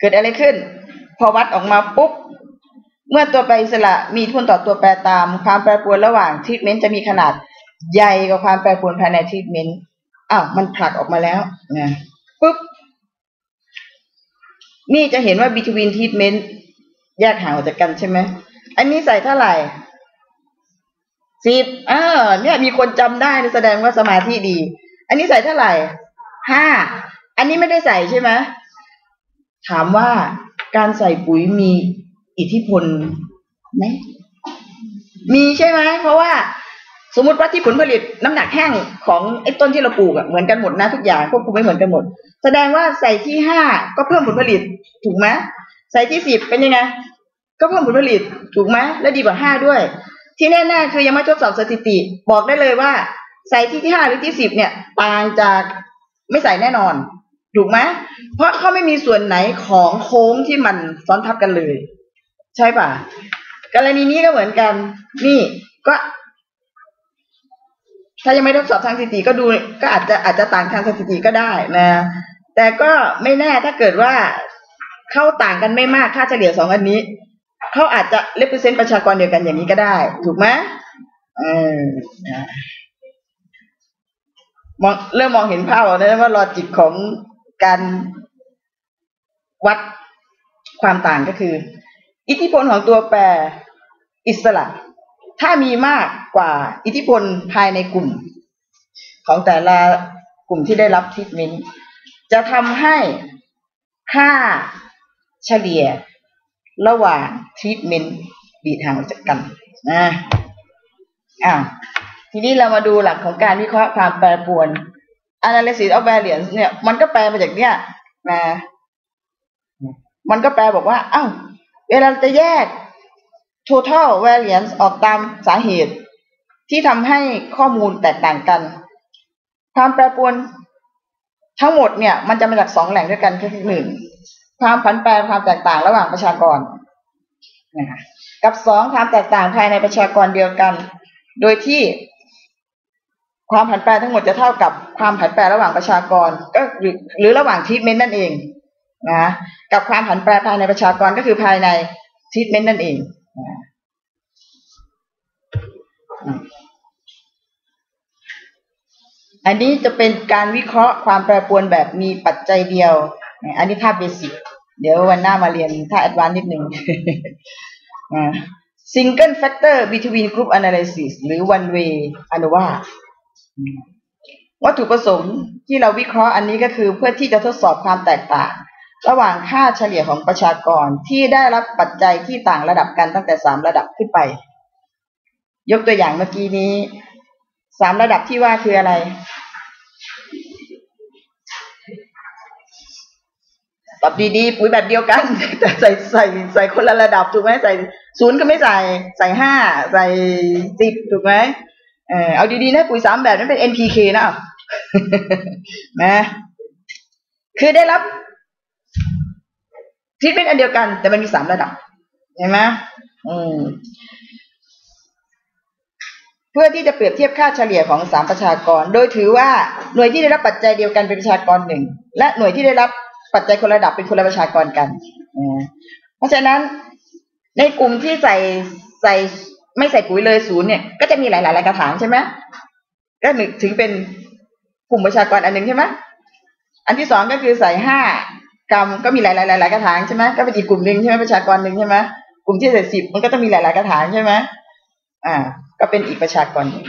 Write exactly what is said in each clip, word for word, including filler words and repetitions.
กิดอะไรขึ้นพอวัดออกมาปุ๊บเมื่อตัวแปรอิสระมีอิทธิพลต่อตัวแปรตามความแปรปรวนระหว่างทรีทเมนต์จะมีขนาดใหญ่กว่าความแปรปรวนภายในทรีทเมนต์อ้าวมันผลักออกมาแล้วนะปุ๊บนี่จะเห็นว่า between treatment แยกห่างออกจากกันใช่ไหมอันนี้ใส่เท่าไหร่สิบเออเนี่ยมีคนจำได้แสดงว่าสมาธิดีอันนี้ใส่เท่าไหร่ห้าอันนี้ไม่ได้ใส่ใช่ไหมถามว่าการใส่ปุ๋ยมีอิทธิพลไหมมีใช่ไหมเพราะว่าสมมติว่าที่ผลผลิตน้ำหนักแห้งของไอ้ต้นที่เราปลูกอะเหมือนกันหมดนะทุกอย่างควบคุมไม่เหมือนกันหมดแสดงว่าใส่ที่ห้าก็เพิ่มผลผลิตถูกไหมใส่ที่สิบเป็นยังไงก็เพิ่มผลผลิตถูกไหมและดีกว่าห้าด้วยที่แน่ๆคือยังไม่ทดสอบสถิติบอกได้เลยว่าใส่ที่ที่ห้าหรือที่สิบเนี่ยต่างจากไม่ใส่แน่นอนถูกไหมเพราะเขาไม่มีส่วนไหนของโค้งที่มันซ้อนทับกันเลยใช่ป่ะกรณีนี้ก็เหมือนกันนี่ก็ถ้ายังไม่ทดสอบทางสถิติก็ดูก็อาจจะอาจจะต่างทางสถิติก็ได้นะแต่ก็ไม่แน่ถ้าเกิดว่าเข้าต่างกันไม่มากค่าเฉลี่ยสองอันนี้เขาอาจจะ represent ประชากรเดียวกันอย่างนี้ก็ได้ถูกไหมเออมองเริ่มมองเห็นภาพแล้วนะว่าลอจิกของการวัดความต่างก็คืออิทธิพลของตัวแปรอิสระถ้ามีมากกว่าอิทธิพลภายในกลุ่มของแต่ละกลุ่มที่ได้รับทรีทเมนต์จะทำให้ค่าเฉลี่ยระหว่างทรีทเมนต์ดีดห่างออกจากกันนะอ่าทีนี้เรามาดูหลักของการวิเคราะห์ความแปรปรวน analysis of variance เนี่ยมันก็แปลมาจากเนี้ยนะมันก็แปลบอกว่าอ้าวเวลาจะแยก total variance ออกตามสาเหตุที่ทำให้ข้อมูลแตกต่างกันความแปรปรวนทั้งหมดเนี่ยมันจะมาจากสองแหล่งด้วยกันคือหนึ่งความผันแปรความแตกต่างระหว่างประชากรนะคะกับสองความแตกต่างภายในประชากรเดียวกันโดยที่ความผันแปรทั้งหมดจะเท่ากับความผันแปรระหว่างประชากรก็หรือหรือระหว่างทรีทเมนต์นั่นเองนะกับความผันแปรภายในประชากรก็คือภายในทรีทเมนต์นั่นเองนะอันนี้จะเป็นการวิเคราะห์ความแปรปรวนแบบมีปัจจัยเดียวอันนี้ท่าเบสิกเดี๋ยววันหน้ามาเรียนท่าแอดวานซ์นิดนึง single factor between group analysis หรือ one way อนุว่าวัตถุประสงค์ที่เราวิเคราะห์อันนี้ก็คือเพื่อที่จะทดสอบความแตกต่างระหว่างค่าเฉลี่ยของประชากรที่ได้รับปัจจัยที่ต่างระดับกันตั้งแต่สามระดับขึ้นไปยกตัวอย่างเมื่อกี้นี้สามระดับที่ว่าคืออะไรตอบดีๆปุ๋ยแบบเดียวกันแต่ใส่ใส่ใส่คนละระดับถูกไหมใส่ศูนย์ก็ไม่ใส่ใส่ห้าใส่สิบถูกไหมเออเอาดีๆนะปุ๋ยสามแบบนั้นเป็น เอ็น พี เค นะนะคือได้รับทรีทเมนต์อันเดียวกันแต่มันมีสามระดับเห็นไหมอืมเพื่อที่จะเปรียบเทียบค่าเฉลี่ยของสามประชากรโดยถือว่าหน่วยที่ได้รับปัจจัยเดียวกันเป็นประชากรหนึ่งและหน่วยที่ได้รับปัจจัยคนละระดับเป็นคนละประชากรกันเพราะฉะนั้นในกลุ่มที่ใส่ใส่ไม่ใส่ปุ๋ยเลยศูนย์เนี่ยก็จะมีหลายๆกระถางใช่ไหมก็หนึ่งถึงเป็นกลุ่มประชากรอันหนึ่งใช่ไหมอันที่สองก็คือใส่ห้ากรัมก็มีหลายๆหลายๆกระถางใช่ไหมก็เป็นอีกกลุ่มหนึ่งใช่ไหมประชากรหนึ่งใช่ไหมกลุ่มที่ใส่สิบมันก็ต้องมีหลายๆกระถางใช่ไหมอ่าก็เป็นอีกประชากรหนึ่ง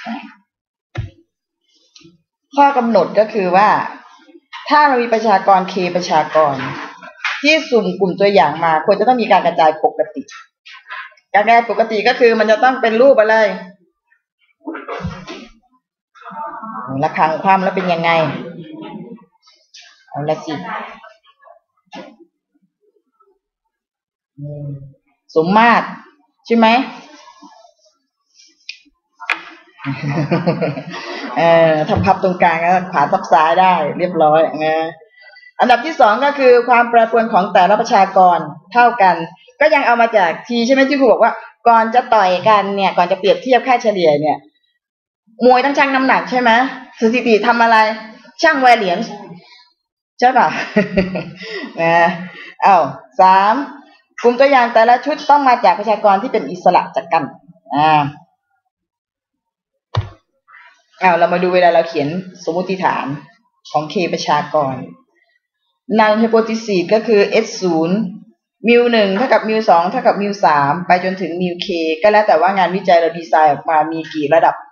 ข้อกำหนดก็คือว่าถ้าเรามีประชากร K ประชากรที่สุ่มกลุ่มตัวอย่างมาควรจะต้องมีการกระจายปกติการกระจายปกติก็คือมันจะต้องเป็นรูปอะไรระฆังคว่ำแล้วเป็นยังไงเอาละสิสมมาตรใช่ไหมเอ่อทำพับตรงกลางแล้วขวาทับซ้ายได้เรียบร้อยนะอันดับที่สองก็คือความแปรปรวนของแต่ละประชากรเท่ากันก็ยังเอามาจากทีใช่ไหมที่ครูบอกว่าก่อนจะต่อยกันเนี่ยก่อนจะเปรียบเทียบค่าเฉลี่ยเนี่ยมวยต้องชั่งน้ำหนักใช่ไหมสถิติทำอะไรชั่ง variance ใช่ป่ะนะอ้าวสามกลุ่มตัวอย่างแต่ละชุดต้องมาจากประชากรที่เป็นอิสระจากกันอ่าอ้าวเรามาดูเวลาเราเขียนสมมติฐานของ K ประชากร null hypothesis ก็คือ h ศูนย์มิวหนึ่งเท่ากับมิวสองเท่ากับมิวสามไปจนถึงมิว K ก็แล้วแต่ว่างานวิจัยเราดีไซน์ออกมามีกี่ระดับ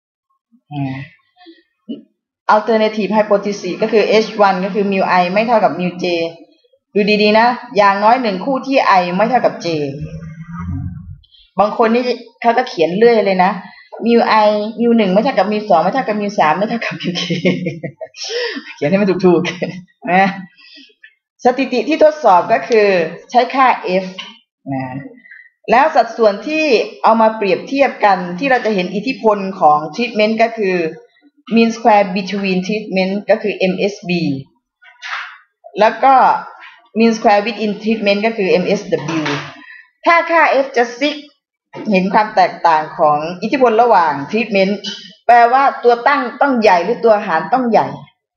alternative hypothesis ก็คือ h วันก็คือมิว i ไม่เท่ากับมิว j ดูดีๆนะอย่างน้อยหนึ่งคู่ที่ i ไม่เท่ากับ j บางคนนี่เขาก็เขียนเรื่อยเลยนะมิว i มิวหนึ่งไม่เท่ากับมิวสองไม่เท่ากับมิวสามไม่เท่ากับมิว k เขียนให้มันถูกๆนะสถิติที่ทดสอบก็คือใช้ค่า f นะแล้วสัดส่วนที่เอามาเปรียบเทียบกันที่เราจะเห็นอิทธิพลของ treatment ก็คือ mean square between treatment ก็คือ เอ็ม เอส บี แล้วก็ mean square within treatment ก็คือ เอ็ม เอส ดับเบิลยู ถ้าค่า f จะซิกเห็นความแตกต่างของอิทธิพลระหว่าง treatment แปลว่าตัวตั้งต้องใหญ่หรือตัวหารต้องใหญ่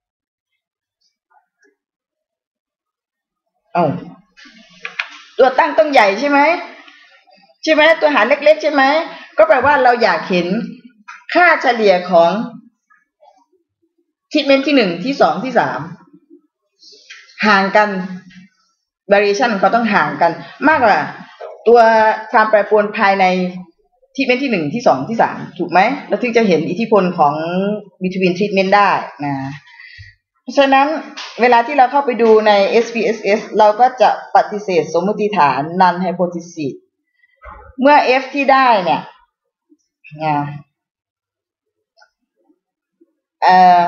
เอ้าตัวตั้งต้องใหญ่ใช่ไหมใช่ไหมตัวหารเล็กๆใช่ไหมก็แปลว่าเราอยากเห็นค่าเฉลี่ยของtreatmentที่หนึ่งที่สองที่สามห่างกัน variation เขาต้องห่างกันมากกว่าตัวความแปรปรวนภายในtreatmentที่หนึ่งที่สองที่สามถูกไหมเราถึงจะเห็นอิทธิพลของ between treatment ได้นะเพราะฉะนั้นเวลาที่เราเข้าไปดูใน เอส พี เอส เอส เราก็จะปฏิเสธสมมติฐาน null hypothesis เมื่อ f ที่ได้เนี่ยนะเอ่อ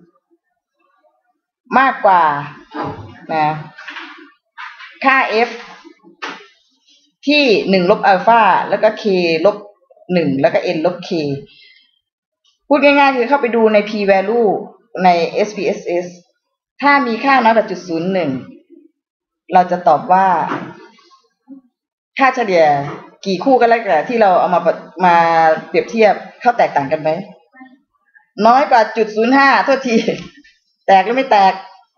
มากกว่านะค่า f ที่หนึ่งลบอัลฟาแล้วก็ k ลบหนึ่งแล้วก็ n ลบ k พูดง่ายๆคือเข้าไปดูใน p value ใน เอส พี เอส เอส ถ้ามีค่าน้อยกว่า จุดศูนย์หนึ่ง เราจะตอบว่าค่าเฉลี่ยกี่คู่ก็แล้วแต่ที่เราเอามามาเปรียบเทียบเขาแตกต่างกันไหมน้อยกว่า จุดศูนย์ห้า โทษทีแตกหรือไม่แตก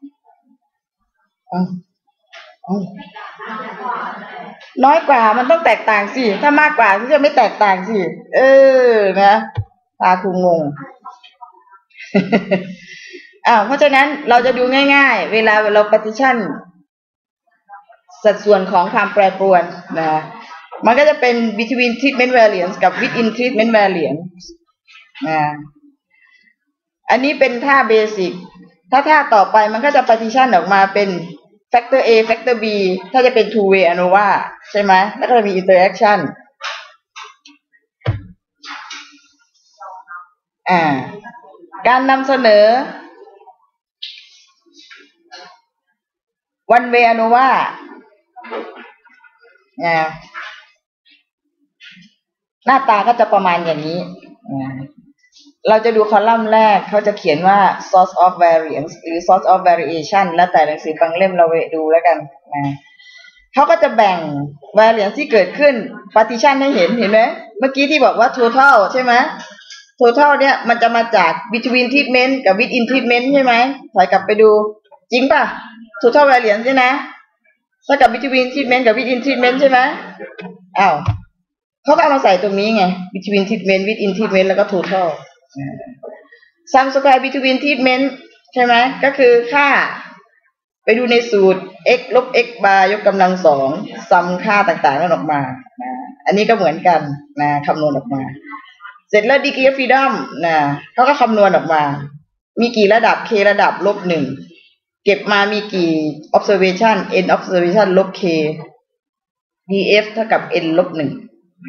อ๋ออ๋อน้อยกว่ามันต้องแตกต่างสิถ้ามากกว่าที่จะไม่แตกต่างสิเออนะตาคุงงอ้าวเพราะฉะนั้นเราจะดูง่ายๆเวลาเรา partition สัดส่วนของความแปรปรวนนะมันก็จะเป็น between treatment variance กับ within treatment variance นะอันนี้เป็นท่าเบสิกถ้าท่าต่อไปมันก็จะ partition ออกมาเป็น factor A factor B ถ้าจะเป็น two way ANOVA ใช่ไหมแล้วก็จะมี interaction อ่าการนำเสนอ one way ANOVA อ่าหน้าตาก็จะประมาณอย่างนี้เราจะดูคอลัมน์แรกเขาจะเขียนว่า source of variance หรือ source of variation แล้วแต่หนังสือบางเล่มเราไปดูแล้วกันนะเขาก็จะแบ่ง variance ที่เกิดขึ้น partition ให้เห็นเห็นไหมเมื่อกี้ที่บอกว่า total ใช่ไหม total เนี่ยมันจะมาจาก between treatment กับ within treatment ใช่ไหมถอยกลับไปดูจริงป่ะ total variance ใช่ไหมถ้ากับ between treatment กับ within treatment ใช่ไหมอ้าวเขาก็เอามาใส่ตรงนี้ไง between treatment within treatment แล้วก็ total sum square between treatment ใช่ไหมก็คือค่าไปดูในสูตร x ลบ x bar ยกกำลังสองซัมค่าต่างๆนั่นออกมานะอันนี้ก็เหมือนกันนะคำนวณออกมาเสร็จแล้ว degree of freedom นะเขาก็คำนวณออกมามีกี่ระดับ k ระดับลบหนึ่งเก็บมามีกี่ observation n observation ลบ k df เท่ากับ n ลบหนึ่ง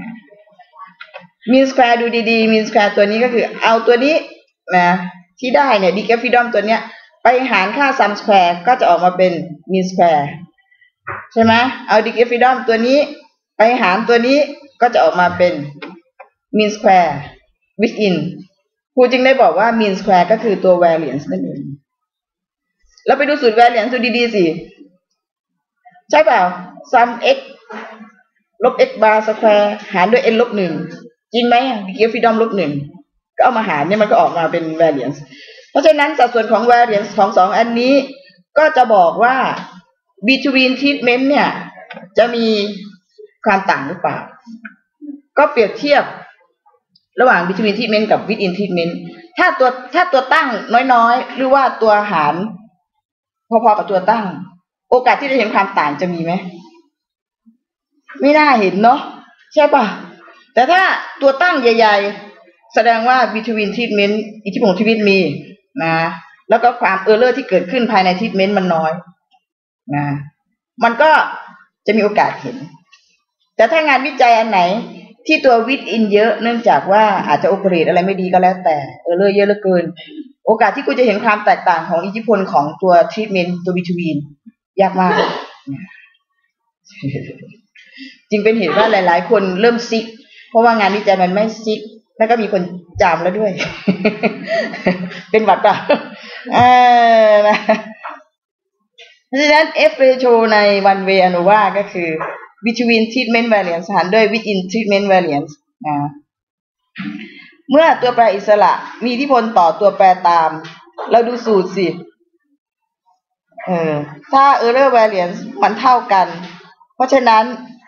mean square ดูดีๆ mean square ตัวนี้ก็คือเอาตัวนี้นะที่ได้เนี่ย degree of freedom ตัวเนี้ยไปหารค่า sum square ก็จะออกมาเป็น mean square ใช่ไหมเอา degree of freedom ตัวนี้ไปหารตัวนี้ก็จะออกมาเป็น mean square within ครูจึงได้บอกว่า mean square ก็คือตัว variance นั่นเองเราไปดูสูตร variance ดูดีๆสิใช่เปล่า sum x ลบ x bar square หารด้วย n ลบหนึ่งจริงไหม degree of freedom ลบหนึ่งก็เอามาหารเนี่ยมันก็ออกมาเป็น variance เพราะฉะนั้นสัดส่วนของ variance ของสองอันนี้ก็จะบอกว่า between treatment เนี่ยจะมีความต่างหรือเปล่าก็เปรียบเทียบระหว่าง between treatment กับ within treatment ถ้าตัวถ้าตัวตั้งน้อยๆหรือว่าตัวหารพอๆกับตัวตั้งโอกาสที่จะเห็นความต่างจะมีไหมไม่น่าเห็นเนาะใช่ป่ะแต่ถ้าตัวตั้งใหญ่ๆแสดงว่า between treatment อิทธิพลของทรีทเมนต์มีนะแล้วก็ความ error ที่เกิดขึ้นภายใน treatment มันน้อยนะมันก็จะมีโอกาสเห็นแต่ถ้างานวิจัยอันไหนที่ตัว within เยอะเนื่องจากว่าอาจจะ operate อะไรไม่ดีก็แล้วแต่ error เยอะเหลือเกินโอกาสที่คุณจะเห็นความแตกต่างของอิทธิพลของตัว treatment ตัว between ยากมากจึงเป็นเหตุว่าหลายๆคนเริ่มซิกเพราะว่างานวิจัยมันไม่ซิกแล้วก็มีคนจามแล้วด้วย เป็นหวัดป่ะเออนะเพราะฉะนั้น F ratio ใน one way ANOVA ก็คือ between treatment variance หารด้วย within treatment variance นะเมื่อตัวแปรอิสระมีอิทธิพลต่อตัวแปรตามเราดูสูตรสิเออถ้า error variance มันเท่ากันเพราะฉะนั้น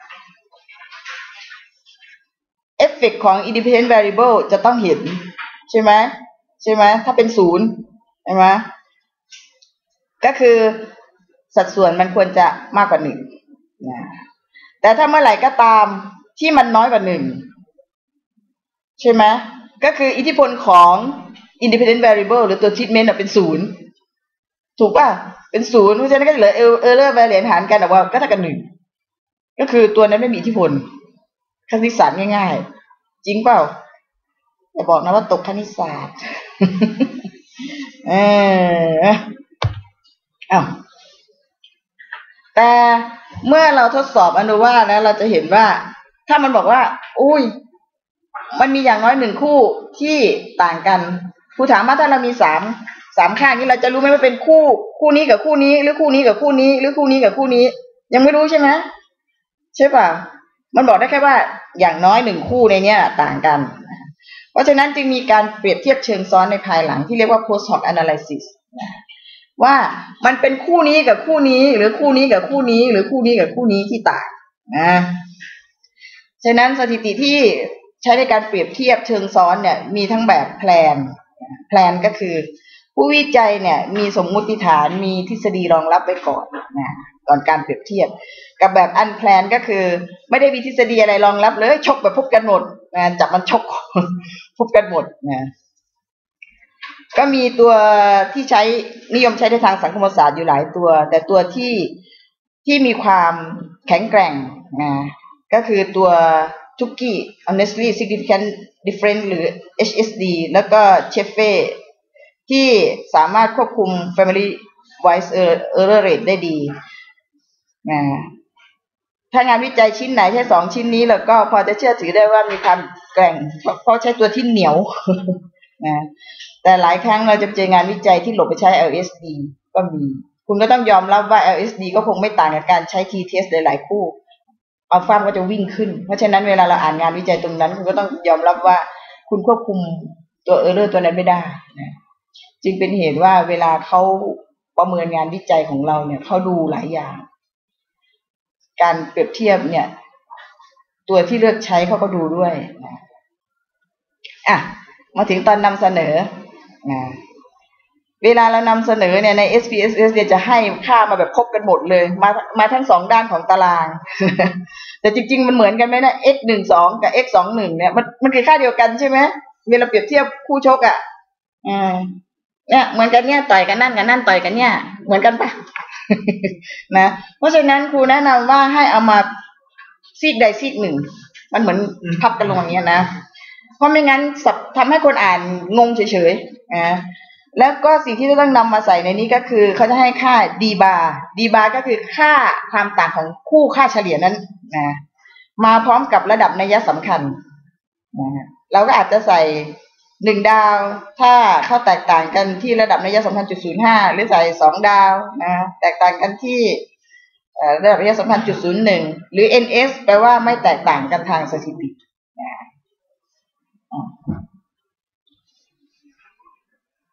effect ของ independent variable จะต้องเห็นใช่ไหมใช่ไหมถ้าเป็นศูนย์ใช่ไหมก็คือสัดส่วนมันควรจะมากกว่าหนึ่งนะแต่ถ้าเมื่อไหร่ก็ตามที่มันน้อยกว่าหนึ่งใช่ไหมก็คืออิทธิพลของ independent variable หรือตัว treatment เป็นศูนย์ถูกป่ะเป็นศูนย์เพราะฉะนั้นก็เหลือ error variance หารกันออกมาก็เท่ากับหนึ่งก็คือตัวนั้นไม่มีอิทธิพลคณิตศาสตร์ง่ายๆจริงเปล่าอย่าบอกนะว่าตกคณิตศาสตร์ เอออ้าวแต่เมื่อเราทดสอบอนุว่าแล้วเราจะเห็นว่าถ้ามันบอกว่าอุ้ยมันมีอย่างน้อยหนึ่งคู่ที่ต่างกันครูถามว่าถ้าเรามีสามสามข้างนี้เราจะรู้ไหมว่าเป็นคู่คู่นี้กับคู่นี้หรือคู่นี้กับคู่นี้หรือคู่นี้กับคู่นี้ยังไม่รู้ใช่ไหมใช่ป่ะมันบอกได้แค่ว่าอย่างน้อยหนึ่งคู่ในเนี้ยต่างกันเพราะฉะนั้นจึงมีการเปรียบเทียบเชิงซ้อนในภายหลังที่เรียกว่า post hoc analysis ว่ามันเป็นคู่นี้กับคู่นี้หรือคู่นี้กับคู่นี้หรือคู่นี้กับคู่นี้ที่ต่างนะฉะนั้นสถิติที่ใช้ในการเปรียบเทียบเชิงซ้อนเนี่ยมีทั้งแบบแพลนแพลนก็คือผู้วิจัยเนี่ยมีสมมุติฐานมีทฤษฎีรองรับไว้ก่อนนะก่อนการเปรียบเทียบกับแบบอันแพลนก็คือไม่ได้มีทฤษฎีอะไรรองรับเลยชกแบบพบกันหมดนะจับมันชกพบกันหมดนะก็มีตัวที่ใช้นิยมใช้ในทางสังคมศาสตร์อยู่หลายตัวแต่ตัวที่ที่มีความแข็งแกร่งนะก็คือตัวทุกกี้ honestly significant difference หรือ เอช เอส ดี แล้วก็เชฟเฟ่ที่สามารถควบคุม family wise error rate ได้ดีนะถ้างานวิจัยชิ้นไหนใช้สองชิ้นนี้แล้วก็พอจะเชื่อถือได้ว่ามีความแกร่งเพราะใช้ตัวที่เหนียวนะแต่หลายครั้งเราจะเจองานวิจัยที่หลบไปใช้ แอล เอส ดี ก็มีคุณก็ต้องยอมรับว่า แอล เอส ดี ก็คงไม่ต่างกับการใช้ t-test หลายๆคู่อัลฟาก็จะวิ่งขึ้นเพราะฉะนั้นเวลาเราอ่านงานวิจัยตรงนั้นคุณก็ต้องยอมรับว่าคุณควบคุมตัว error ตัวนั้นไม่ได้นะจึงเป็นเหตุว่าเวลาเขาประเมินงานวิจัยของเราเนี่ยเขาดูหลายอย่างการเปรียบเทียบเนี่ยตัวที่เลือกใช้เขาก็ดูด้วยนะอ่ะมาถึงตอนนำเสนอนะเวลาเรานำเสนอเนี่ยใน เอส พี เอส เอส เนี่ยจะให้ค่ามาแบบครบกันหมดเลยมามาทั้งสองด้านของตาราง แต่จริงๆมันเหมือนกันไหมนะ x หนึ่งสองกับ x สองหนึ่งเนี่ยมันมันคือค่าเดียวกันใช่ไหมเวลาเปรียบเทียบคู่ชกอ่ะอ่าเนี่ยเหมือนกันเนี่ยต่อยกันนั่นกันนั่นต่อยกันเนี่ยเหมือนกันปะ นะเพราะฉะนั้นครูแนะนำว่าให้เอามาซีกใดซีกหนึ่งมันเหมือนพับกันลงอย่างเงี้ยนะเพราะไม่งั้นทำให้คนอ่านงงเฉยๆนะแล้วก็สิ่งที่จะต้องนำมาใส่ในนี้ก็คือเขาจะให้ค่า d bar d bar ก็คือค่าความต่างของคู่ค่าเฉลี่ยนั้นนะมาพร้อมกับระดับนัยสำคัญนะเราก็อาจจะใส่หนึ่งดาวถ้าเขาแตกต่างกันที่ระดับนัยสำคัญ จุดศูนย์ห้า หรือใส่สองดาวนะแตกต่างกันที่ระดับนัยสำคัญ จุดศูนย์หนึ่ง หรือ เอ็น เอส แปลว่าไม่แตกต่างกันทางสถิตินะ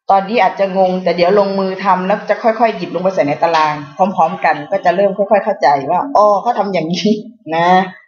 ตอนนี้อาจจะงงแต่เดี๋ยวลงมือทำแล้วจะค่อยๆหยิบลงไปใส่ในตารางพร้อมๆกันก็จะเริ่มค่อยๆเข้าใจว่าอ๋อเขาทำอย่างนี้นะ